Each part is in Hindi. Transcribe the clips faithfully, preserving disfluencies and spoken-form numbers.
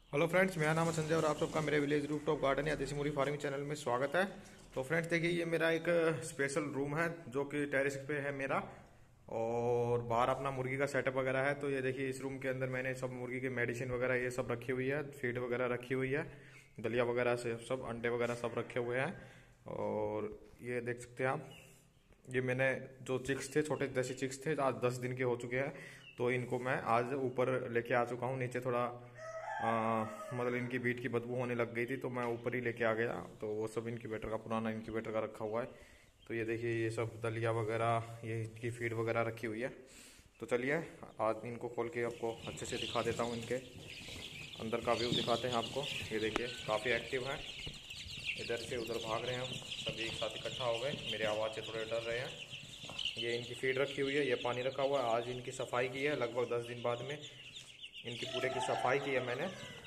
हेलो फ्रेंड्स, मेरा नाम है संजय और आप सबका मेरे विलेज रूफ टॉप गार्डन या देसी मुर्गी फार्मिंग चैनल में स्वागत है। तो फ्रेंड्स देखिए, ये मेरा एक स्पेशल रूम है जो कि टेरेस पे है मेरा, और बाहर अपना मुर्गी का सेटअप वगैरह है। तो ये देखिए, इस रूम के अंदर मैंने सब मुर्गी की मेडिसिन वगैरह ये सब रखी हुई है, फीड वगैरह रखी हुई है, दलिया वगैरह से सब अंडे वगैरह सब रखे हुए हैं। और ये देख सकते हैं आप, ये मैंने जो चिक्स थे, छोटे देसी चिक्स थे, आज दस दिन के हो चुके हैं। तो इनको मैं आज ऊपर लेके आ चुका हूँ। नीचे थोड़ा आ, मतलब इनकी बीट की बदबू होने लग गई थी, तो मैं ऊपर ही लेके आ गया। तो वो सब इनक्यूबेटर का, पुराना इनक्यूबेटर का रखा हुआ है। तो ये देखिए, ये सब दलिया वगैरह, ये इनकी फीड वगैरह रखी हुई है। तो चलिए आज इनको खोल के आपको अच्छे से दिखा देता हूँ। इनके अंदर का व्यू दिखाते हैं आपको। ये देखिए, काफ़ी एक्टिव हैं, इधर से उधर भाग रहे हैं। हम सभी एक साथ इकट्ठा हो गए, मेरे आवाज़ से थोड़े डर रहे हैं। ये इनकी फीड रखी हुई है, ये पानी रखा हुआ है। आज इनकी सफाई की है, लगभग दस दिन बाद में इनकी पूरे की सफाई की है मैंने।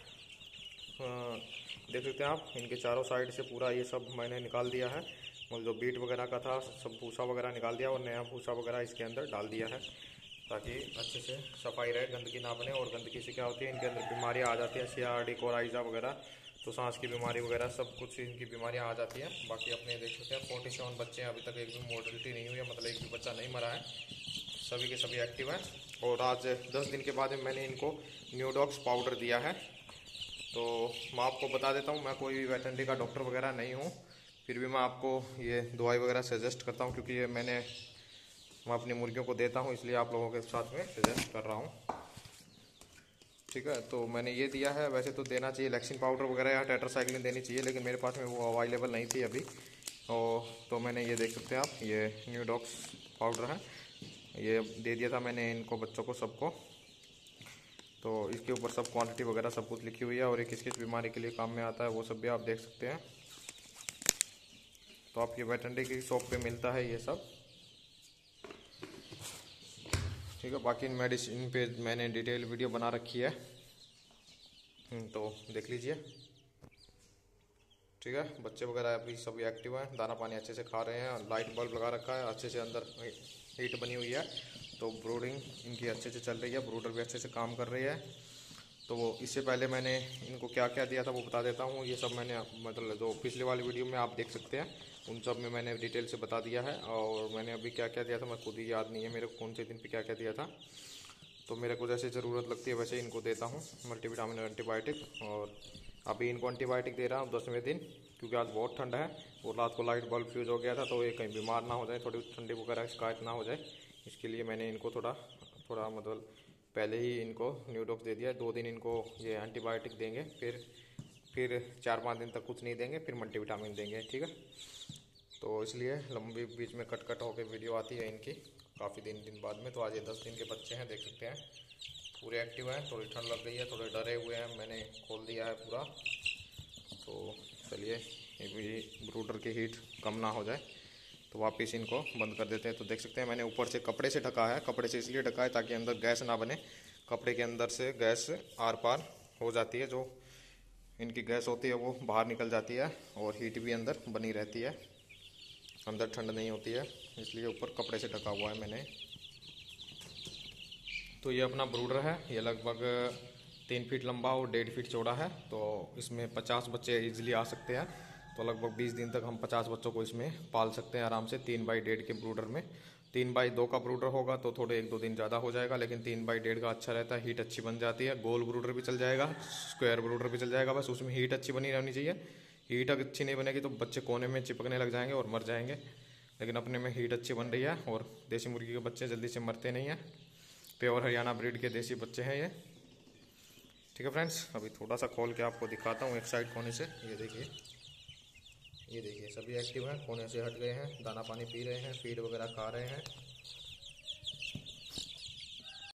देख सकते हैं आप, इनके चारों साइड से पूरा ये सब मैंने निकाल दिया है। मतलब जो बीट वगैरह का था सब भूसा वगैरह निकाल दिया और नया भूसा वगैरह इसके अंदर डाल दिया है, ताकि अच्छे से सफाई रहे, गंदगी ना बने। और गंदगी से क्या होती है, इनके अंदर बीमारियाँ आ जाती हैं, सीआरडी, कोराइजा वगैरह, तो सांस की बीमारी वगैरह सब कुछ इनकी बीमारियाँ आ जाती हैं। बाकी अपने देख सकते हैं, फोर्टी सेवन बच्चे हैं, अभी तक एक भी मोर्टलिटी नहीं हुई है, मतलब एक भी बच्चा नहीं मरा है, सभी के सभी एक्टिव हैं। और आज दस दिन के बाद मैंने इनको न्यूडॉक्स पाउडर दिया है। तो मैं आपको बता देता हूँ, मैं कोई भी वेटरनरी का डॉक्टर वगैरह नहीं हूँ, फिर भी मैं आपको ये दवाई वगैरह सजेस्ट करता हूँ, क्योंकि ये मैंने मैं अपनी मुर्गियों को देता हूँ, इसलिए आप लोगों के साथ में सजेस्ट कर रहा हूँ। ठीक है, तो मैंने ये दिया है। वैसे तो देना चाहिए लैक्सिन पाउडर वगैरह या टेट्रासाइक्लिन देनी चाहिए, लेकिन मेरे पास में वो अवेलेबल नहीं थी अभी। और तो मैंने ये देख सकते हैं आप, ये न्यूडॉक्स पाउडर है, ये दे दिया था मैंने इनको, बच्चों को, सबको। तो इसके ऊपर सब क्वांटिटी वगैरह सब कुछ लिखी हुई है, और ये किस किस बीमारी के लिए काम में आता है वो सब भी आप देख सकते हैं। तो आपकी वेटरनरी की शॉप पे मिलता है ये सब। ठीक है, बाकी इन मेडिसिन पे मैंने डिटेल वीडियो बना रखी है, तो देख लीजिए। ठीक है, बच्चे वगैरह अभी सभी एक्टिव हैं, दाना पानी अच्छे से खा रहे हैं, लाइट बल्ब लगा रखा है, अच्छे से अंदर हीट बनी हुई है। तो ब्रूडिंग इनकी अच्छे से चल रही है, ब्रूडर भी अच्छे से काम कर रही है। तो वो इससे पहले मैंने इनको क्या क्या दिया था वो बता देता हूँ। ये सब मैंने, मतलब जो पिछले वाली वीडियो में आप देख सकते हैं, उन सब में मैंने डिटेल से बता दिया है। और मैंने अभी क्या क्या दिया था मैं खुद ही याद नहीं है मेरे को, कौन से दिन पे क्या क्या दिया था। तो मेरे को जैसे ज़रूरत लगती है वैसे इनको देता हूँ, मल्टीविटामिन और एंटीबायोटिक। और अभी इनको एंटीबायोटिक दे रहा हूँ दसवें दिन, क्योंकि आज बहुत ठंड है और रात को लाइट बल्ब फ्यूज़ हो गया था, तो ये कहीं बीमार ना हो जाए, थोड़ी ठंडी वगैरह शिकायत ना हो जाए, इसके लिए मैंने इनको थोड़ा थोड़ा मतलब पहले ही इनको न्यूडॉक्स दे दिया। दो दिन इनको ये एंटीबायोटिक देंगे, फिर फिर चार पाँच दिन तक कुछ नहीं देंगे, फिर मल्टीविटामिन देंगे। ठीक है, तो इसलिए लंबी बीच में कट कट होकर वीडियो आती है इनकी काफ़ी दिन दिन बाद में। तो आज ये दस दिन के बच्चे हैं, देख सकते हैं, पूरे एक्टिव हैं। थोड़ी ठंड लग गई है, थोड़े डरे हुए हैं, मैंने खोल दिया है पूरा। तो चलिए, ये भी ब्रूडर की हीट कम ना हो जाए, तो वापस इनको बंद कर देते हैं। तो देख सकते हैं, मैंने ऊपर से कपड़े से ढका है। कपड़े से इसलिए ढका है ताकि अंदर गैस ना बने, कपड़े के अंदर से गैस आर पार हो जाती है, जो इनकी गैस होती है वो बाहर निकल जाती है, और हीट भी अंदर बनी रहती है, अंदर ठंड नहीं होती है, इसलिए ऊपर कपड़े से ढका हुआ है मैंने। तो ये अपना ब्रूडर है, ये लगभग तीन फीट लंबा और डेढ़ फीट चौड़ा है। तो इसमें पचास बच्चे इजीली आ सकते हैं। तो लगभग बीस दिन तक हम पचास बच्चों को इसमें पाल सकते हैं आराम से, तीन बाई डेढ़ के ब्रूडर में। तीन बाई दो का ब्रूडर होगा तो थोड़े एक दो दिन ज़्यादा हो जाएगा, लेकिन तीन बाई डेढ़ का अच्छा रहता है, हीट अच्छी बन जाती है। गोल ब्रूडर भी चल जाएगा, स्क्वायर ब्रूडर भी चल जाएगा, बस उसमें हीट अच्छी बनी रहनी चाहिए। हीट अगर अच्छी नहीं बनेगी तो बच्चे कोने में चिपकने लग जाएंगे और मर जाएंगे। लेकिन अपने में हीट अच्छी बन रही है, और देसी मुर्गी के बच्चे जल्दी से मरते नहीं हैं। प्योर हरियाणा ब्रीड के देसी बच्चे हैं ये। ठीक है फ्रेंड्स, अभी थोड़ा सा खोल के आपको दिखाता हूँ एक साइड कोने से। ये देखिए, ये देखिए, सभी एक्टिव हैं, कोने से हट गए हैं, दाना पानी पी रहे हैं, फीड वगैरह खा रहे हैं।